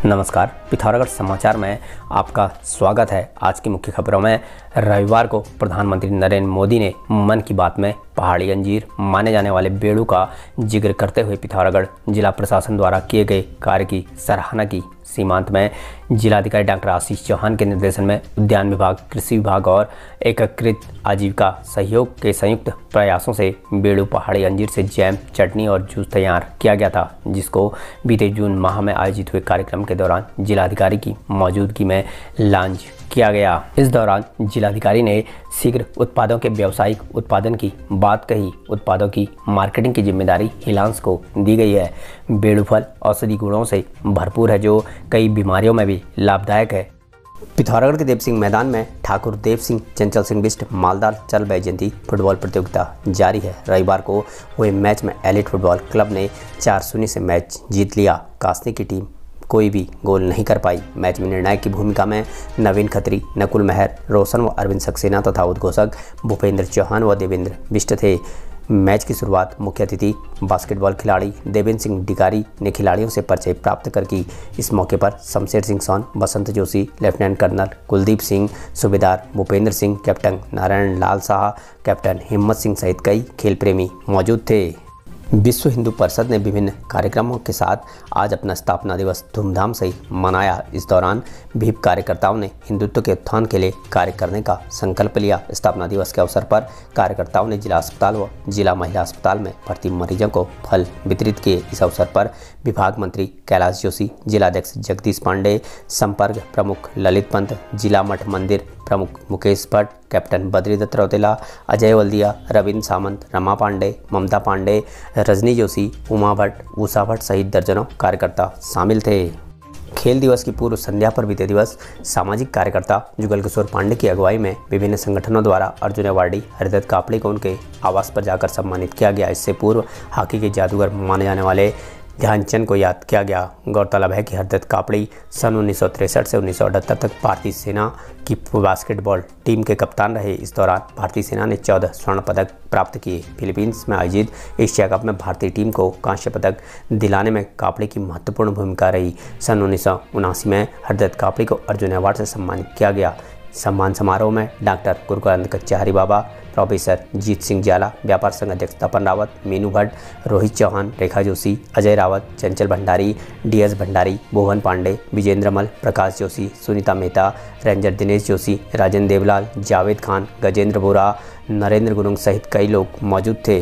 नमस्कार, पिथौरागढ़ समाचार में आपका स्वागत है। आज की मुख्य खबरों में रविवार को प्रधानमंत्री नरेंद्र मोदी ने मन की बात में पहाड़ी अंजीर माने जाने वाले बेड़ू का जिक्र करते हुए पिथौरागढ़ जिला प्रशासन द्वारा किए गए कार्य की सराहना की। सीमांत में जिलाधिकारी डॉक्टर आशीष चौहान के निर्देशन में उद्यान विभाग, कृषि विभाग और एकीकृत आजीविका सहयोग के संयुक्त प्रयासों से बेड़ू पहाड़ी अंजीर से जैम, चटनी और जूस तैयार किया गया था, जिसको बीते जून माह में आयोजित हुए कार्यक्रम के दौरान जिलाधिकारी की मौजूदगी में लॉन्च किया गया। इस दौरान जिलाधिकारी ने शीघ्र उत्पादों के व्यावसायिक उत्पादन की बात कही। उत्पादों की मार्केटिंग की जिम्मेदारी हिलांस को दी गई है। बेड़ू फल औषधि गुणों से भरपूर है, जो कई बीमारियों में भी लाभदायक है। पिथौरागढ़ के देव सिंह मैदान में ठाकुर देव सिंह चंचल सिंह बिष्ट मालदार चल वैजयंती फुटबॉल प्रतियोगिता जारी है। रविवार को हुए मैच में एलिट फुटबॉल क्लब ने 4-0 से मैच जीत लिया। कासनी की टीम कोई भी गोल नहीं कर पाई। मैच में निर्णायक की भूमिका में नवीन खत्री, नकुल मेहर, रोशन व अरविंद सक्सेना तथा उद्घोषक भूपेंद्र चौहान व देवेंद्र बिष्ट थे। मैच की शुरुआत मुख्य अतिथि बास्केटबॉल खिलाड़ी देवेंद्र सिंह डिकारी ने खिलाड़ियों से परिचय प्राप्त कर की। इस मौके पर Shamsher Singh Son, Basant Joshi, lieutenant colonel Kuldeep Singh, Subedar Bhupendra Singh, captain Narayan Lal Shah, captain Himmat Singh सहित कई खेल प्रेमी मौजूद थे। विश्व हिंदू परिषद ने विभिन्न कार्यक्रमों के साथ आज अपना स्थापना दिवस धूमधाम से मनाया। इस दौरान भीप कार्यकर्ताओं ने हिंदुत्व के उत्थान के लिए कार्य करने का संकल्प लिया। स्थापना दिवस के अवसर पर कार्यकर्ताओं ने जिला अस्पताल व जिला महिला अस्पताल में भर्ती मरीजों को फल वितरित किए। इस अवसर पर विभाग मंत्री कैलाश जोशी, जिलाध्यक्ष जगदीश पांडे, संपर्क प्रमुख ललित पंत, जिला मठ मंदिर प्रमुख मुकेश भट्ट, कैप्टन बद्रीदत्त रौतेला, अजय वल्दिया, रविंद्र सामंत, रमा पांडे, ममता पांडे, रजनी जोशी, उमा भट्ट, उषा भट्ट सहित दर्जनों कार्यकर्ता शामिल थे। खेल दिवस की पूर्व संध्या पर बीते दिवस सामाजिक कार्यकर्ता जुगल किशोर पांडे की अगुवाई में विभिन्न संगठनों द्वारा अर्जुन अवार्डी हरदत्त कापड़ी को उनके आवास पर जाकर सम्मानित किया गया। इससे पूर्व हॉकी के जादूगर माने जाने वाले ध्यानचंद को याद किया गया। गौरतलब है कि हरदत्त कापड़ी सन 1963 से 1978 तक भारतीय सेना की बास्केटबॉल टीम के कप्तान रहे। इस दौरान भारतीय सेना ने 14 स्वर्ण पदक प्राप्त किए। फिलीपींस में आयोजित एशिया कप में भारतीय टीम को कांस्य पदक दिलाने में कापड़ी की महत्वपूर्ण भूमिका रही। सन 1979 में हरदत्त कापड़ी को अर्जुन अवार्ड से सम्मानित किया गया। सम्मान समारोह में डॉक्टर गुरुकानंद कचारी बाबा, प्रोफेसर जीत सिंह जाला, व्यापार संघ अध्यक्ष तपन रावत, मीनू भट्ट, रोहित चौहान, रेखा जोशी, अजय रावत, चंचल भंडारी, डीएस भंडारी, भुवन पांडे, विजेंद्र मल, प्रकाश जोशी, सुनीता मेहता, रेंजर दिनेश जोशी, राजेंद्र देवलाल, जावेद खान, गजेंद्र बोरा, नरेंद्र गुरुंग सहित कई लोग मौजूद थे।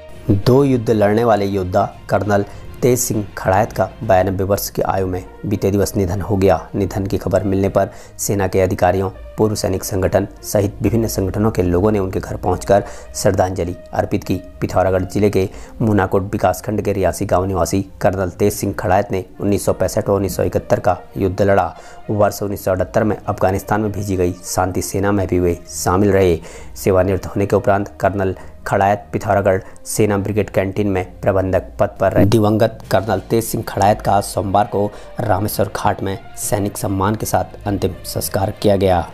2 युद्ध लड़ने वाले योद्धा कर्नल तेज सिंह खड़ायत का 92 वर्ष की आयु में बीते दिवस निधन हो गया। निधन की खबर मिलने पर सेना के अधिकारियों, पूर्व सैनिक संगठन सहित विभिन्न संगठनों के लोगों ने उनके घर पहुंचकर श्रद्धांजलि अर्पित की। पिथौरागढ़ जिले के मुनाकोट विकासखंड के रियासी गांव निवासी कर्नल तेज सिंह खड़ायत ने 1965 और 1971 का युद्ध लड़ा। वर्ष 1978 में अफगानिस्तान में भेजी गई शांति सेना में भी वे शामिल रहे। सेवानिवृत्त होने के उपरांत कर्नल खड़ायत पिथौरागढ़ सेना ब्रिगेड कैंटीन में प्रबंधक पद पर रहे। दिवंगत कर्नल तेज सिंह खड़ायत का सोमवार को रामेश्वर घाट में सैनिक सम्मान के साथ अंतिम संस्कार किया गया।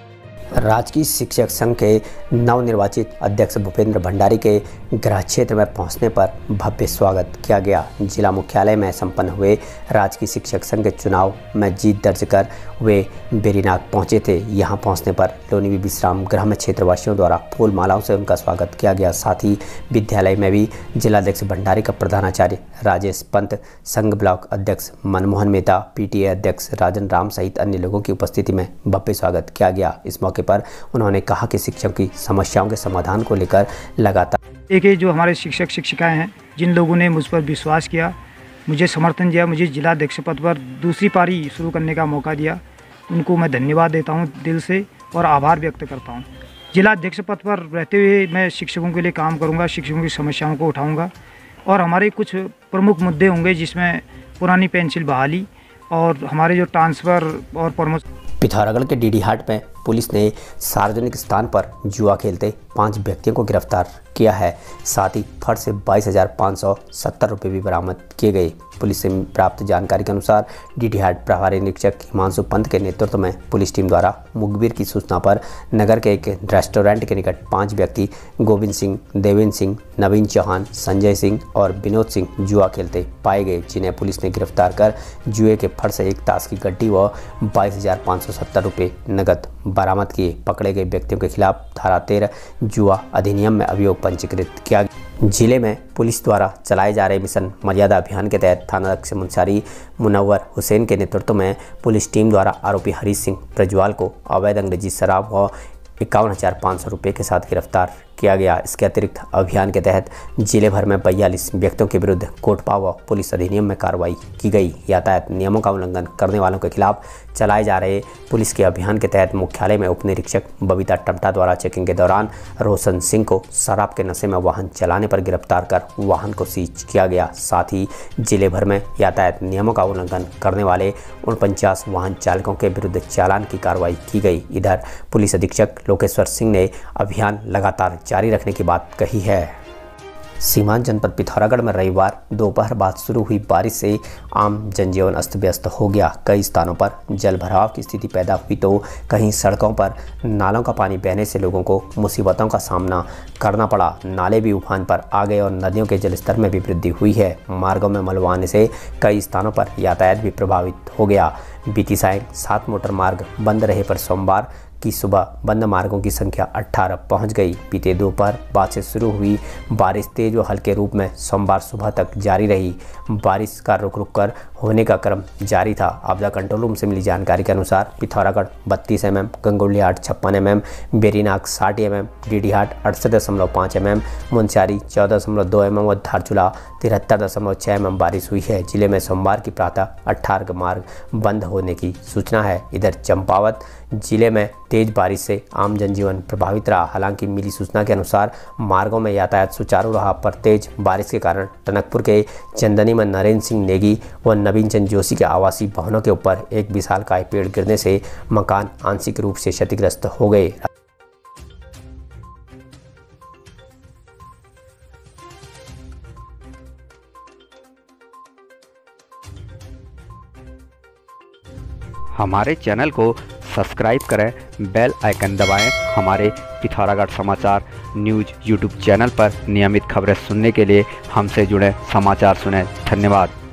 राजकीय शिक्षक संघ के नवनिर्वाचित अध्यक्ष भूपेंद्र भंडारी के गृह क्षेत्र में पहुंचने पर भव्य स्वागत किया गया। जिला मुख्यालय में संपन्न हुए राजकीय शिक्षक संघ के चुनाव में जीत दर्ज कर वे बेरीनाग पहुंचे थे। यहां पहुंचने पर लोनी विश्राम गृह में क्षेत्रवासियों द्वारा फूल मालाओं से उनका स्वागत किया गया। साथ ही विद्यालय में भी जिलाध्यक्ष भंडारी का प्रधानाचार्य राजेश पंत, संघ ब्लॉक अध्यक्ष मनमोहन मेहता, पीटीए अध्यक्ष राजन राम सहित अन्य लोगों की उपस्थिति में भव्य स्वागत किया गया। इस मौके पर उन्होंने कहा कि शिक्षकों की समस्याओं के समाधान को लेकर लगातार जो हमारे शिक्षक शिक्षिकाएं हैं, जिन लोगों ने मुझ पर विश्वास किया, मुझे समर्थन दिया, मुझे जिला अध्यक्ष पद पर दूसरी पारी शुरू करने का मौका दिया, उनको मैं धन्यवाद देता हूं दिल से और आभार व्यक्त करता हूं। जिला अध्यक्ष पद पर रहते हुए मैं शिक्षकों के लिए काम करूंगा, शिक्षकों की समस्याओं को उठाऊंगा और हमारे कुछ प्रमुख मुद्दे होंगे, जिसमें पुरानी पेंसिल बहाली और हमारे जो ट्रांसफ़र और प्रमोशन पिथौरागढ़ के डीडी हाट में पुलिस ने सार्वजनिक स्थान पर जुआ खेलते 5 व्यक्तियों को गिरफ्तार किया है। साथ ही फर्श से 22,570 रुपये भी बरामद किए गए। पुलिस से प्राप्त जानकारी के अनुसार डीडी हाट प्रभारी निरीक्षक हिमांशु पंत के नेतृत्व में पुलिस टीम द्वारा मुखबिर की सूचना पर नगर के एक रेस्टोरेंट के निकट 5 व्यक्ति गोविंद सिंह, देवेंद्र सिंह, नवीन चौहान, संजय सिंह और विनोद सिंह जुआ खेलते पाए गए, जिन्हें पुलिस ने गिरफ्तार कर जुए के फर्श से 1 ताश की गड्डी व 22,570 रुपये नकद बरामद किए। पकड़े गए व्यक्तियों के खिलाफ धारा 13 जुआ अधिनियम में अभियोग पंजीकृत किया गया। जिले में पुलिस द्वारा चलाए जा रहे मिशन मर्यादा अभियान के तहत थानाध्यक्ष मुंशियारी मुनव्वर हुसैन के नेतृत्व में पुलिस टीम द्वारा आरोपी हरीश सिंह प्रज्वाल को अवैध अंग्रेजी शराब व 51,500 रुपये के साथ गिरफ्तार किया गया। इसके अतिरिक्त अभियान के तहत जिले भर में 42 व्यक्तियों के विरुद्ध कोटपा व पुलिस अधिनियम में कार्रवाई की गई। यातायात नियमों का उल्लंघन करने वालों के खिलाफ चलाए जा रहे पुलिस के अभियान के तहत मुख्यालय में उप निरीक्षक बबीता टमटा द्वारा चेकिंग के दौरान रोशन सिंह को शराब के नशे में वाहन चलाने पर गिरफ्तार कर वाहन को सीज किया गया। साथ ही जिले भर में यातायात नियमों का उल्लंघन करने वाले 49 वाहन चालकों के विरुद्ध चालान की कार्रवाई की गई। इधर पुलिस अधीक्षक लोकेश्वर सिंह ने अभियान लगातार जारी रखने की बात कही है। सीमांत जनपद पिथौरागढ़ में रविवार दोपहर बाद शुरू हुई बारिश से आम जनजीवन अस्त व्यस्त हो गया। कई स्थानों पर जल भराव की स्थिति पैदा हुई तो कहीं सड़कों पर नालों का पानी बहने से लोगों को मुसीबतों का सामना करना पड़ा। नाले भी उफान पर आ गए और नदियों के जलस्तर में भी वृद्धि हुई है। मार्गों में मलबा आने से कई स्थानों पर यातायात भी प्रभावित हो गया। बीती सायं 7 मोटर मार्ग बंद रहे पर सोमवार की सुबह बंद मार्गों की संख्या 18 पहुंच गई। बीते दोपहर बाद से शुरू हुई बारिश तेज व हल्के रूप में सोमवार सुबह तक जारी रही। बारिश का रुक रुक कर होने का क्रम जारी था। आपदा कंट्रोल रूम से मिली जानकारी के अनुसार Pithoragarh 32 mm, Gangoli Hat 56 mm, Berinag 60 mm, Didihat 68.5 mm, Munsiyari 14.2 mm और धारचूला 73.6 mm बारिश हुई है। जिले में सोमवार की प्रातः 18 मार्ग बंद होने की सूचना है। इधर चंपावत जिले में तेज बारिश से आम जनजीवन प्रभावित रहा। हालांकि मिली सूचना के अनुसार मार्गों में यातायात सुचारू रहा, पर तेज बारिश के कारण टनकपुर के चंदनी में नरेंद्र सिंह नेगी व नवीन चंद जोशी के आवासीय भवनों के ऊपर एक विशालकाय पेड़ गिरने से मकान आंशिक रूप से क्षतिग्रस्त हो गए। हमारे चैनल को सब्सक्राइब करें, बेल आइकन दबाएं। हमारे पिथौरागढ़ समाचार न्यूज़ यूट्यूब चैनल पर नियमित खबरें सुनने के लिए हमसे जुड़ें, समाचार सुनें। धन्यवाद।